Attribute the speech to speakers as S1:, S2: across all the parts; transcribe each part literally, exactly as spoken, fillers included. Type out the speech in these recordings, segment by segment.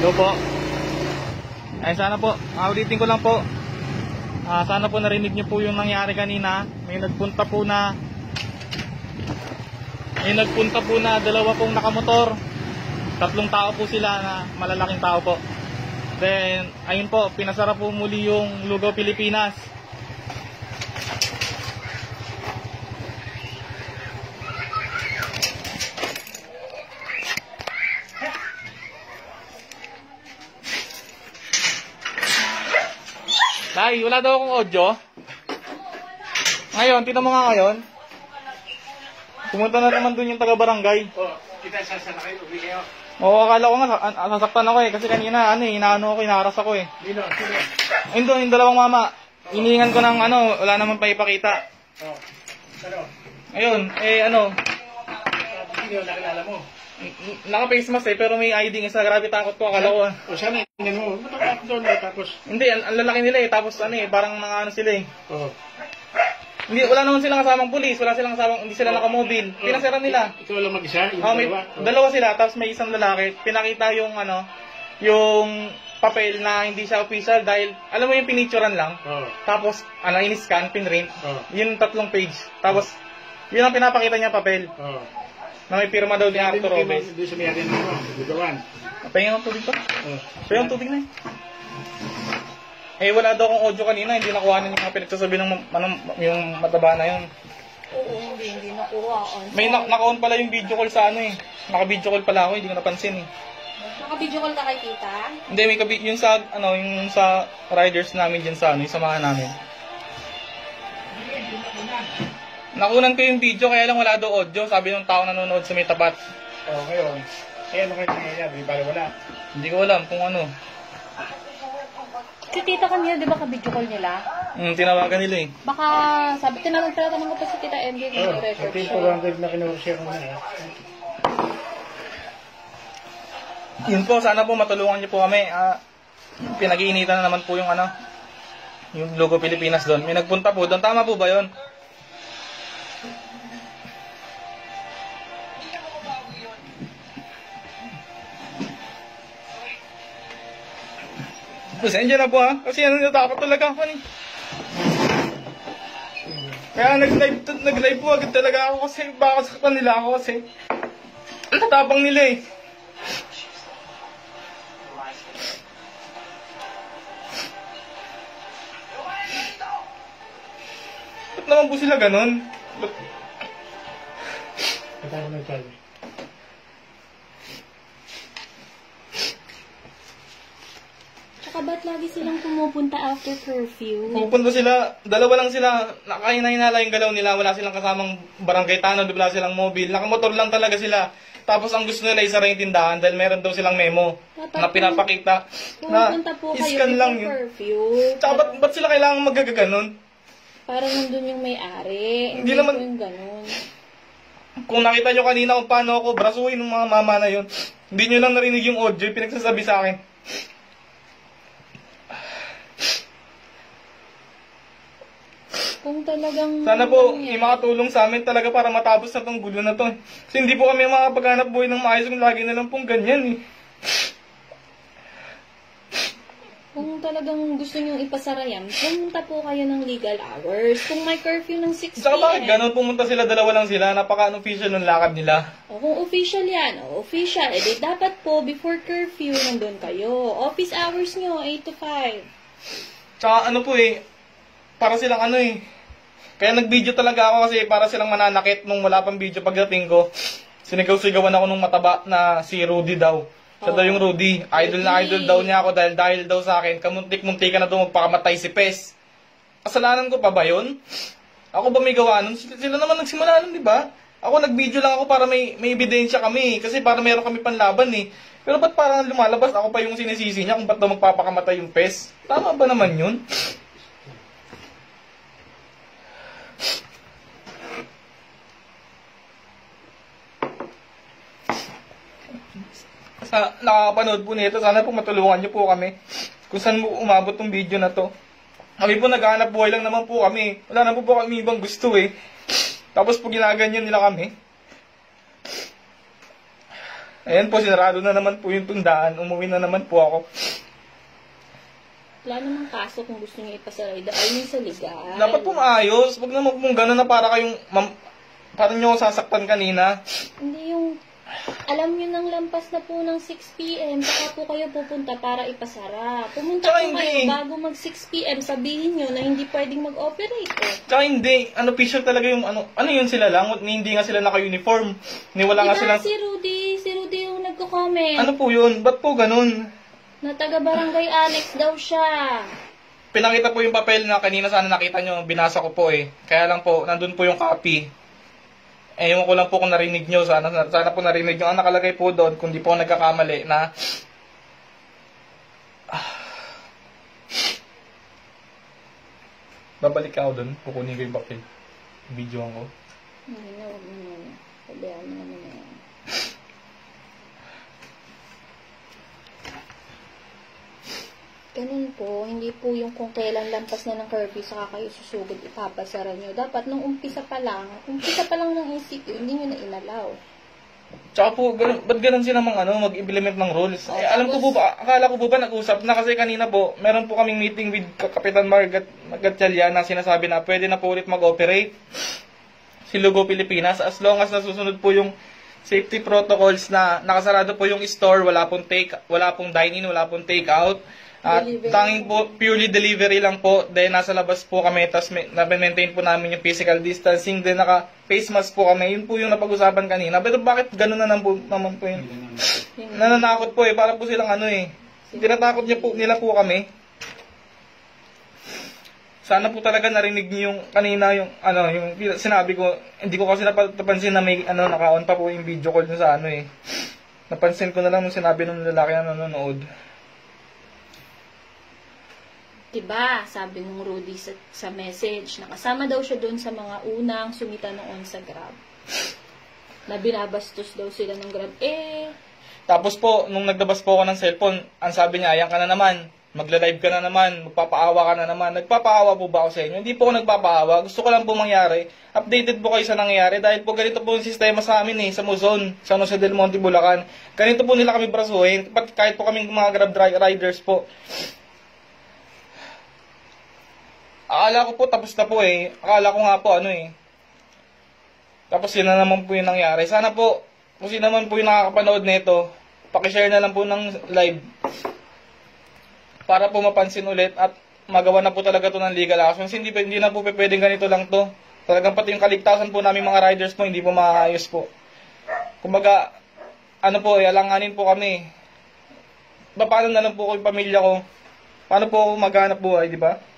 S1: Hello po. Ay sana po, ulitin ko lang po. Uh, sana po narinig niyo po yung nangyari kanina. May nagpunta po na May nagpunta po na dalawa pong nakamotor. Tatlong tao po sila na malalaking tao po. Then, ayun po, pinasara po muli yung Lugaw Pilipinas. Tay, wala daw akong audio. Ngayon, tingnan mo nga ngayon. Pumunta na naman dun yung taga-barangay.
S2: Oh, kita sasakay, uwi kayo.
S1: Oo, akala ko nga, sasaktan ako eh. Kasi kanina, ano eh, inaano ako, inaharas ako eh.
S2: Dino, sino?
S1: Ayun doon, yung dalawang mama. Iniingan ko ng ano, wala naman pa ipakita.
S2: Oh, ano?
S1: Ayun, eh ano.
S2: Sino, nakilala mo?
S1: Naka-face mask eh, pero may I D nga sa grabe takot ko, akala ko.
S2: O sana, hindi mo, matakot doon eh, tapos.
S1: Hindi, ang, ang lalaki nila eh, tapos ano eh, parang mga ano sila eh.
S2: Oh.
S1: Hindi, wala naman silang kasamang pulis, wala silang kasamang, hindi sila nakamobil. Pinasira nila.
S2: Ikaw lang mag-isa? Yung
S1: Oh, may,
S2: dalawa?
S1: dalawa sila, tapos may isang lalaki. Pinakita yung ano, yung papel na hindi siya official dahil, alam mo yung pinicturan lang.
S2: Oh.
S1: Tapos, ano, in-scan, pinrint.
S2: Oh.
S1: Yun tatlong page. Tapos, yun ang pinapakita niya papel.
S2: Oh.
S1: Na may pirma daw ni Arthur Robes.
S2: Hindi sa mayroon mo, lugawan.
S1: Pahingin ang tubig pa.
S2: Oh.
S1: Pahingin ang tubig na eh. Eh, wala daw akong audio kanina, hindi nakuha na yung mga pinagsasabi ng ano, yung mataba na yun.
S3: Oo, hindi, hindi nakuha.
S1: May na naka-on pala yung video call sa ano eh. Naka-video call pala ako, hindi ko napansin eh.
S3: Naka-video call ka kay tita?
S1: Hindi, may kabi yung sa ano, yung sa riders namin diyan sa ano, yung samahan namin. Nakunan ko yung video kaya lang wala daw audio, sabi ng tao nanonood sa may tapat.
S2: Oh, ngayon. Eh, ano kayo nangyayari? Di ba wala?
S1: Hindi ko alam kung ano.
S3: Si tita kanina, di ba ka-video call nila?
S1: Hmm, tinawagan nila eh.
S3: Baka, sabi, tinanong tinatanong ko pa si tita M D kung
S2: Oh,
S3: i-record
S2: ito yung
S3: siya.
S2: four hundred na kinuha mo na.
S1: Yun po, sana po matulungan niyo po kami. Ah, pinag-iinitan na naman po yung ano, yung Lugaw Pilipinas doon. May nagpunta po doon. Tama po ba yun? Pasensya na po ha, kasi ano natakot talaga ako ni. Kaya nag-live, nag-live po agad talaga ako kasi baka saktan nila ako kasi ang tatapang nila eh. Ba't naman po sila ganun? Ba't...
S2: Katawa na tayo.
S3: Tsaka ba't lagi silang pumupunta after curfew?
S1: Pupunta sila, dalawa lang sila, nakahinay-hinala yung galaw nila, wala silang kasamang barangay tanod, wala silang mobile, nakamotor lang talaga sila. Tapos ang gusto nila isara yung tindahan dahil meron daw silang memo na pinapakita na
S3: Pupunta po kayo
S1: iskan lang
S3: before
S1: yun.
S3: curfew.
S1: Tsaka ba't, ba't sila kailangan magagaganon?
S3: Para nandun yung may-ari.
S1: Hindi
S3: Hindi
S1: naman-
S3: po yung ganun.
S1: Kung nakita nyo kanina kung paano ako brasuhin ng mga mama na yun, hindi nyo lang narinig yung audio, pinagsasabi sa akin.
S3: Kung talagang...
S1: Sana po, may makatulong sa amin talaga para matapos na tong gulo na to. Kasi hindi po kami makapaghanap buhay ng maayos kung lagi na lang pong ganyan eh.
S3: Kung talagang gusto nyo ipasara yan, pumunta po kayo ng legal hours. Kung may curfew ng six p m.
S1: Saka bakit ganun? Pumunta sila, dalawa lang sila, napaka-unofficial ng lakad nila.
S3: O kung official yan, o official, edi dapat po before curfew nandun kayo. Office hours nyo, eight to five.
S1: Tsaka ano po eh, para silang ano eh. Kaya nag-video talaga ako kasi para silang mananakit nung wala pang video pagdating ko. Sinigaw-sigawan ako nung mataba na si Rudy daw. Siya daw yung Rudy. Idol na idol daw niya ako dahil dahil daw sa akin. Kamuntik-muntik ka na daw magpakamatay si Pes. Kasalanan ko pa ba yun? Ako ba may gawa nun? Sila, sila naman nagsimula nun, di ba? Ako nag-video lang ako para may, may ebidensya kami. Kasi para meron kami panlaban eh. Pero ba't parang lumalabas ako pa yung sinisisi niya kung ba't daw magpapakamatay yung Pes? Tama ba naman yun? Sa nakakapanood po nito, sana po matulungan niyo po kami kung saan mo umabot tong video na to. Kami po naghahanap buhay lang naman po kami. Wala na po po kami ibang gusto eh. Tapos po ginaganyan nila kami. Ayan po, sinarado na naman po yung tundaan. Umuwi na naman po ako.
S3: Wala namang kaso kung gusto niyo ipasara. I mean sa legal.
S1: Dapat po maayos. Huwag naman pong gano'n na para kayong, mam, parang nyo ako sasaktan kanina.
S3: Hindi yung, alam niyo nang lampas na po ng six p.m. Saka po kayo pupunta para ipasara. Pumunta
S1: Tsaka
S3: po
S1: hindi.
S3: kayo bago mag six p.m. Sabihin niyo na hindi pwedeng mag-operate eh.
S1: Tsaka hindi, ano, official talaga yung, ano, ano yun sila lang, hindi nga sila naka-uniform. Ni wala nga
S3: Diba
S1: silang,
S3: si Rudy, si Rudy yung nagko-comment.
S1: ano po yun, ba't po ganun?
S3: Na taga Barangay Alex daw siya.
S1: Pinakita po yung papel na kanina sana nakita nyo, binasa ko po eh. Kaya lang po, nandun po yung copy. Eh, yung ko lang po kung narinig nyo, sana, sana po narinig nyo. Ang nakalagay po doon, kung di po ako nagkakamali, na ah, babalik ako doon, kukunin ko yung papel. Video ko.
S3: Hindi na, huwag mo na. Pabayaan mo naman na yan. Ganun po, hindi po yung kung kailan lampas na ng curfew saka kayo susugod ipapasara nyo. Dapat nung umpisa pa lang, umpisa pa lang ng institute, hindi nyo na inalaw.
S1: Tsaka po, ganun, ba't ganun sila mang ano, mag-implement ng rules?
S3: Oh,
S1: eh, alam ko po ba, akala ko po ba nag-usap na kasi kanina po, meron po kaming meeting with Kapitan Margat Gatchalian na sinasabi na pwede na po ulit mag-operate si Lugo Pilipinas as long as nasusunod po yung safety protocols na nakasarado po yung store, wala pong take, wala pong dine-in, wala pong take-out. At
S3: Delivery.
S1: tanging po, purely delivery lang po. Then nasa labas po kami, tapos na-maintain po namin yung physical distancing. Then naka-face mask po kami. Yun po yung napag-usapan kanina. Pero bakit gano'n na naman po, naman po yun? Nananakot po eh, para po silang ano eh. Tinatakot niya po, nila po kami. Sana po talaga narinig niyo yung kanina yung ano, yung sinabi ko, hindi ko kasi napansin na may ano, naka-on pa po yung video call nyo sa ano eh. Napansin ko na lang nung sinabi ng lalaki na nanonood.
S3: Diba, sabi nung Rudy sa, sa message, nakasama daw siya doon sa mga unang sumita noon sa Grab. Na binabastos daw sila ng Grab. Eh,
S1: Tapos po, nung naglabas po ako ng cellphone, ang sabi niya, ayan ka na naman, magla-live ka na naman, magpapaawa ka na naman. Nagpapaawa po ba ako sa inyo? Hindi po ako nagpapaawa. Gusto ko lang po mangyari. Updated po kayo sa nangyayari dahil po ganito po yung sistema sa amin eh, sa Luzon, sa Jose del Monte, Bulacan. Ganito po nila kami brasuhin, kahit po kaming mga Grab riders po. Akala ko po tapos na po eh. Akala ko nga po ano eh. Tapos yun na naman po yung nangyari. Sana po, kung sino naman po yung nakakapanood nito, pakishare na lang po ng live. Para po mapansin ulit at magawa na po talaga to ng legal actions. Hindi, hindi na po pwedeng ganito lang to. Talagang pati yung kaligtasan po namin mga riders po, hindi po maayos po. Kumbaga, ano po, eh, alanganin po kami. Ba, paano na lang po ko yung pamilya ko? Paano po ako maghanap buhay, di ba?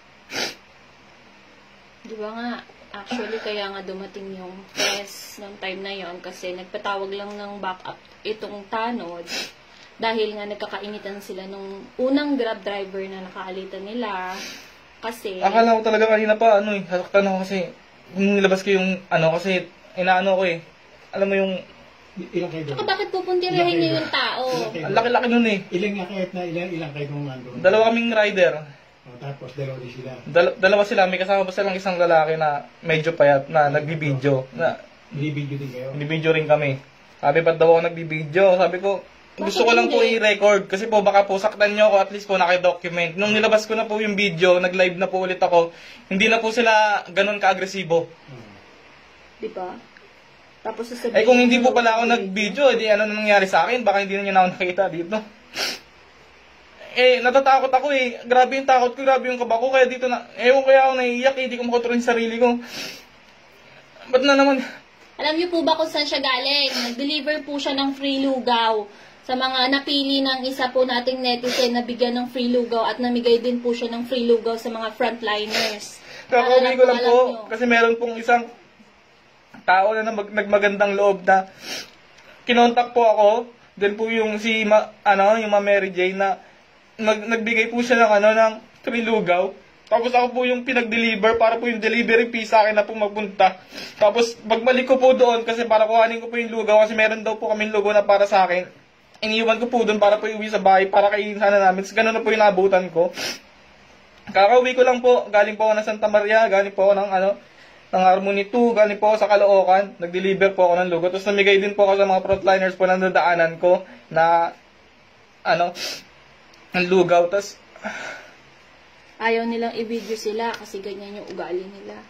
S3: di ba nga, actually kaya nga dumating yung test ng time na yon kasi nagpatawag lang ng backup itong tanod dahil nga nagkakainitan sila nung unang Grab driver na nakaalitan nila kasi...
S1: Akala ko talaga kanina pa, ano eh, hasaktan ako kasi, nung nilabas ko yung, ano, kasi, inaano ko eh, alam mo yung,
S2: Ilang kayo doon?
S3: Saka bakit pupuntirahin niyo yung tao?
S1: ang laki-laki nun eh.
S2: Ilang nga kahit na ilang, ilang kayo nung nandun?
S1: Dalawa kaming rider.
S2: O, tapos dalawa din sila.
S1: Dal- dalawa sila, may kasama pa silang isang lalaki na medyo payat na nagbibideo. Na,
S2: Nilibidyo din kayo?
S1: nagbibideo rin kami. Sabi, ba't daw ako nagbibideo? Sabi ko, gusto ko lang po
S3: hindi?
S1: i-record kasi po baka po saktan nyo ako at least po naki-document. Nung nilabas ko na po yung video, nag-live na po ulit ako, hindi na po sila ganun ka-agresibo.
S2: Hmm.
S3: Di ba? Tapos sasabihin...
S1: Eh kung hindi po pala ako nag-video, edi ano na nangyari sa akin? Baka hindi na niya na ako nakita dito. Eh, natatakot ako eh. Grabe yung takot ko, grabe yung kaba ko. Kaya dito na, ewan kaya ako naiiyak eh. Hindi ko makontrol yung sarili ko. Ba't na naman?
S3: Alam niyo po ba kung saan siya galing? Nag-deliver po siya ng free lugaw sa mga napili ng isa po nating netizen na bigyan ng free lugaw at namigay din po siya ng free lugaw sa mga frontliners.
S1: Kakauwi ko lang
S3: alam
S1: po.
S3: niyo.
S1: Kasi meron pong isang tao na mag- nagmagandang loob na kinontak po ako. Then po yung si, ma- ano, yung Ma Mary Jane na nag- nagbigay po siya ng, ano, ng free lugaw. Tapos ako po yung pinag-deliver para po yung delivery fee sa akin na po magpunta. Tapos pagbalik ko po doon kasi para kuhanin ko po yung lugaw kasi meron daw po kaming lugaw na para sa akin. Iniwan ko po doon para po iuwi sa bahay para kainin sana namin. So, ganun na po yung nabutan ko. Kakauwi ko lang po. Galing po ako ng Santa Maria. Galing po ako ng ano, ng Harmony two, galing po ako sa Caloocan, nag-deliver po ako ng lugaw. Tapos namigay din po ako sa mga frontliners po na nadaanan ko na, ano, ang lugaw. Tapos,
S3: Ayaw nilang i-video sila kasi ganyan yung ugali nila.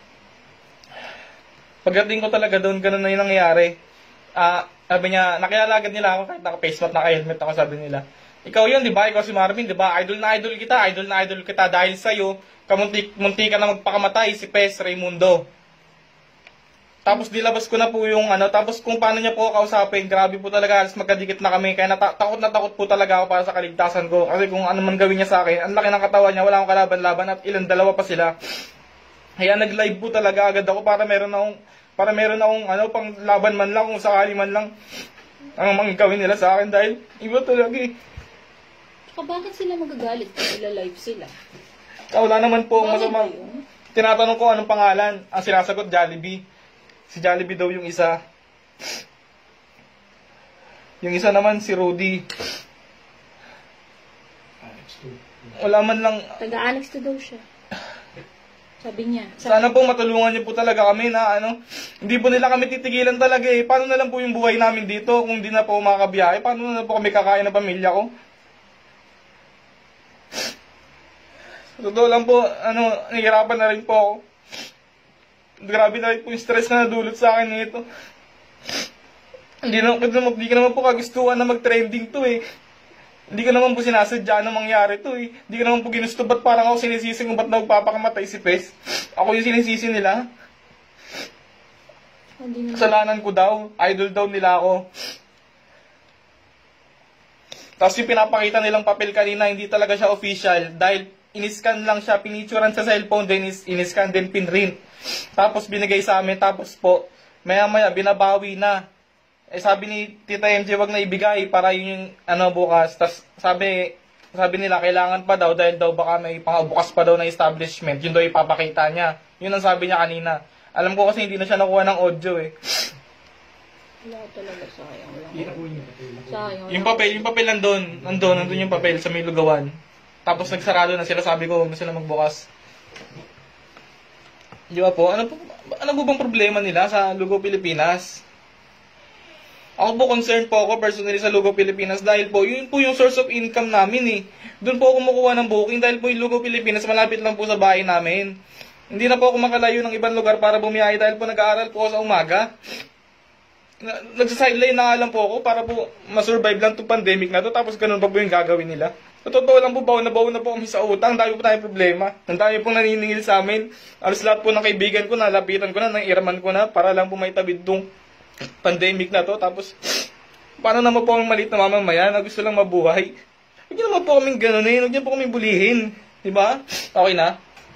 S1: pagdating ko talaga doon, ganun na yung nangyayari. Ah, sabi niya, nakialagad nila ako kahit naka-face mask, naka-helmet ako, sabi nila. Ikaw yun, di ba? Ikaw si Marvin, di ba? Idol na idol kita, idol na idol kita dahil sa'yo, kamunti munti ka na magpakamatay, si Pes Raimundo. Tapos dilabas ko na po yung ano, tapos kung paano niya po ako kausapin, grabe po talaga, halos magkadikit na kami, kaya nata- takot na takot po talaga ako para sa kaligtasan ko. Kasi kung ano man gawin niya sa akin, ang laki ng katawan niya, wala akong kalaban-laban at ilang dalawa pa sila. Kaya nag-live po talaga agad ako para meron akong, para meron akong ano, pang laban man lang, kung sakali man lang, ang mga gawin nila sa akin dahil iba talaga eh.
S3: Tsaka bakit sila magagalit kung ila-live sila?
S1: Ah, wala naman po
S3: Bakit
S1: masama.
S3: yun?
S1: Tinatanong ko anong pangalan, ang sinasagot Jollibee. Si Jollibee daw yung isa. Yung isa naman si Rudy.
S2: Alex two.
S1: Wala man lang.
S3: Taga-Alex to daw siya. Sabi niya.
S1: Sana po matulungan niyo po talaga kami na ano. Hindi po nila kami titigilan talaga eh. Paano na lang po yung buhay namin dito kung hindi na po makakabiyahe? Paano na lang po kami kakain ng pamilya ko? Sa totoo lang po, ano, nahihirapan na rin po ako. Grabe na rin po yung stress na nadulot sa akin nito. Hindi na, hindi ka naman po kagustuhan na mag-trending to eh. Hindi ko naman po sinasadya na mangyari to eh. Hindi ko naman po ginusto, ba't parang ako sinisisi kung ba't nagpapakamatay si Pes? Ako yung sinisisi nila.
S3: Hindi naman.
S1: Kasalanan ko daw. Idol daw nila ako. Tapos yung pinapakita nilang papel kanina, hindi talaga siya official. Dahil iniscan lang siya, pinicturan sa cellphone, then is, iniscan, then pinrint. Tapos binigay sa amin, tapos po, maya-maya, binabawi na. Eh sabi ni Tita M J, wag na ibigay para yun yung ano bukas. Tapos sabi, sabi nila kailangan pa daw dahil daw baka may pangabukas pa daw na establishment. Yun daw ipapakita niya. Yun ang sabi niya kanina. Alam ko kasi hindi na siya nakuha ng audio eh.
S3: Wala talaga, sayang lang.
S2: Kita ko yung papel.
S3: Sayang
S1: Yung
S3: lang.
S1: papel, yung papel nandun. Nandun, nandun yung papel sa may lugawan. Tapos nagsarado na sila, sabi ko, huwag na sila magbukas. Di ba po? Ano po, ano po bang problema nila sa Lugaw Pilipinas? Ako po concerned po ako personally sa Lugaw Pilipinas dahil po yun po yung source of income namin eh. Doon po ako kumukuha ng booking dahil po yung Lugaw Pilipinas malapit lang po sa bahay namin. Hindi na po ako makalayo ng ibang lugar para bumiyahe dahil po nag-aaral po ako sa umaga. Nagsa-sideline na nga lang po ako para po masurvive lang itong pandemic na to tapos ganun pa po yung gagawin nila. Sa totoo lang po, baon na baon na po kami sa utang. Dami po tayong problema. Ang dami pong naniningil sa amin. Alos lahat po ng kaibigan ko, nalapitan ko na, nangiraman ko na para lang po may tabid tong pandemic na to. Tapos, paano naman po ang maliit na mamamayan na gusto lang mabuhay? Huwag niyo naman po kaming ganunin. Huwag niyo po kaming bulihin. Diba? Okay na?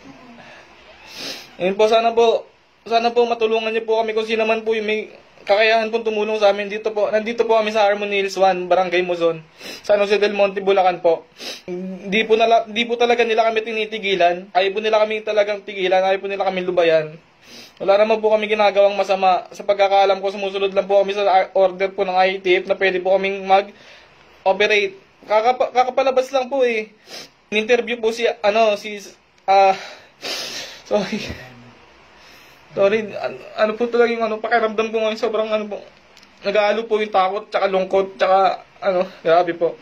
S1: Ayun po, sana po, sana po matulungan niyo po kami kung sino man po yung may kakayahan pong tumulong sa amin dito po. Nandito po kami sa Harmony Hills one, Barangay Muzon, San Jose del Monte, Bulacan po. Hindi po, nala, hindi po talaga nila kami tinitigilan. Ayaw po nila kami talagang tigilan. Ayaw po nila kami lubayan. Wala naman po kami ginagawang masama. Sa pagkakaalam ko, sumusunod lang po kami sa order po ng I T F na pwede po kaming mag-operate. Kakapa, kakapalabas lang po eh. In-interview po si, ano, si, ah, uh, sorry. Sorry, ano, ano po talaga yung ano, pakiramdam ko ngayon, sobrang ano po, nag-aalo po yung takot, tsaka lungkot, tsaka ano, grabe po.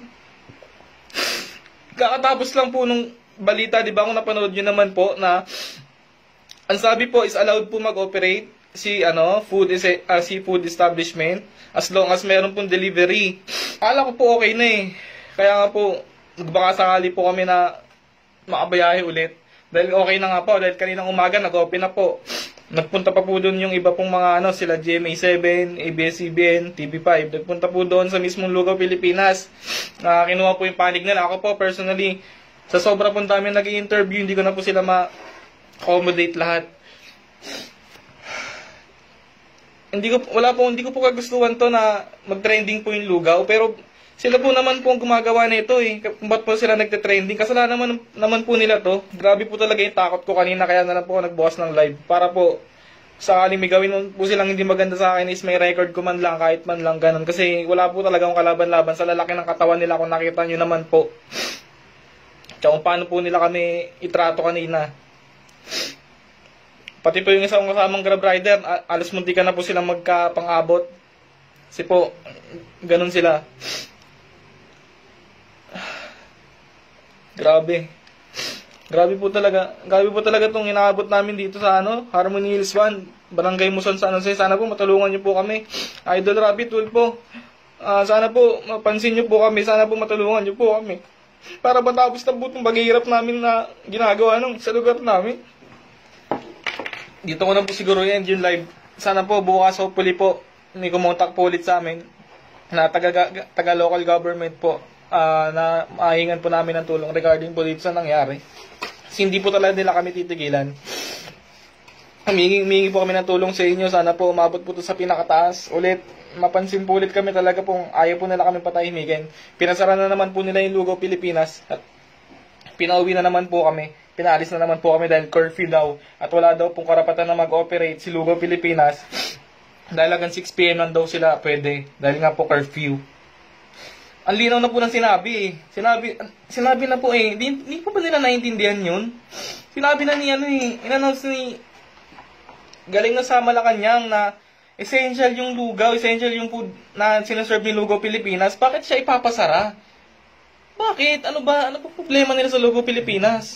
S1: Kakatapos lang po nung balita, di ba, kung napanood nyo naman po, na ang sabi po is allowed po mag-operate si, ano, food, is uh, seafood establishment, as long as meron pong delivery. Akala ko po okay na eh. Kaya nga po, nagbaka sakali po kami na makabayahe ulit. Dahil okay na nga po, dahil kaninang umaga nag-open na po. Nagpunta pa po doon yung iba pong mga ano, sila G M A seven, A B S C B N, T V five. Nagpunta po doon sa mismong Lugaw, Pilipinas. Na kinuha po yung panig nila. Ako po personally, sa sobra po dami nag-i-interview, hindi ko na po sila ma-accommodate lahat. Hindi ko, wala po, hindi ko po kagustuhan to na mag-trending po yung Lugaw. Pero sila po naman po ang gumagawa nito eh. Kung ba't po sila nagte-trending? Kasalanan naman, naman po nila to. Grabe po talaga yung takot ko kanina kaya na lang po ako nagbukas ng live. Para po sakaling may gawin po silang hindi maganda sa akin is may record ko man lang kahit man lang ganun. Kasi wala po talaga akong kalaban-laban sa lalaki ng katawan nila kung nakita nyo naman po. Tsaka kung paano po nila kami itrato kanina. Pati po yung isang kasamang Grab rider, a- alas munti ka na po silang magkapang-abot. Kasi po, ganun sila. Grabe. Grabe po talaga. Grabe po talaga itong inaabot namin dito sa ano, Harmony Hills one, Barangay Muson sa ano. Sana po matulungan niyo po kami. Idol Rabbit Wolf po. Ah, sana po mapansin niyo po kami. Sana po matulungan niyo po kami. Para matapos na po itong paghihirap namin na ginagawa nung sa lugar namin. Dito ko na po siguro yan yung live. Sana po bukas hopefully po may kumontak po ulit sa amin na taga, taga local government po, ah, na mahingan po namin ng tulong regarding po dito sa nangyari. Kasi hindi po talaga nila kami titigilan. Humingi, humingi po kami ng tulong sa inyo. Sana po umabot po ito sa pinakataas. Ulit, mapansin po ulit kami talaga pong ayaw po nila kami patahimikin. Pinasara na naman po nila yung Lugaw, Pilipinas. At pinauwi na naman po kami. Pinaalis na naman po kami dahil curfew daw. At wala daw pong karapatan na mag-operate si Lugaw, Pilipinas. Dahil hanggang six p m lang daw sila pwede. Dahil nga po curfew. Ang linaw na po ng sinabi eh. Sinabi, sinabi na po eh. Hindi, hindi po ba nila naiintindihan yun? Sinabi na ni ano eh. In-announce ni galing na sa Malacanang na essential yung lugaw, essential yung food na sinaserve ni Lugaw, Pilipinas. Bakit siya ipapasara? Bakit? Ano ba? Ano pa problema nila sa Lugaw, Pilipinas?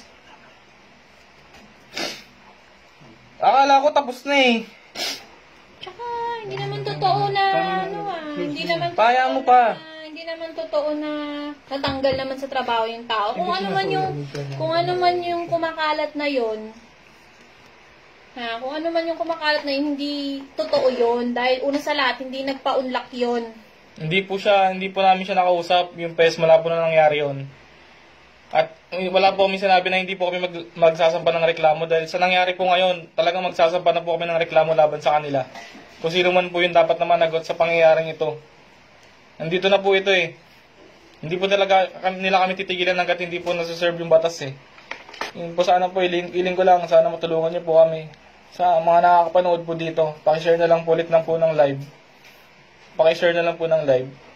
S1: Akala ko tapos na eh.
S3: Tsaka, hindi naman totoo na, ano ah, hindi naman
S1: Paya
S3: totoo
S1: mo pa.
S3: na- hindi naman totoo na natanggal naman sa trabaho yung tao. Kung ano man yung, kung ano man yung kumakalat na yun, ha, kung ano man yung kumakalat na yun, hindi totoo yun. Dahil una sa lahat, hindi nagpa-unlock yun.
S1: Hindi po siya, hindi po namin siya nakausap. Yung P E S, wala po na nangyari yun. At eh, wala po kami sinabi na hindi po kami mag, magsasampa ng reklamo dahil sa nangyari po ngayon, talagang magsasampa na po kami ng reklamo laban sa kanila. Kung sino man po yung dapat na managot sa pangyayaring ito. Nandito na po ito eh. Hindi po talaga nila kami titigilan hanggat hindi po nasa-serve yung batas eh. Yun po sana po, iling, iling ko lang, sana matulungan niyo po kami. Sa mga nakakapanood po dito, pakishare na lang po ulit lang po ng live. Pakishare na lang po ng live.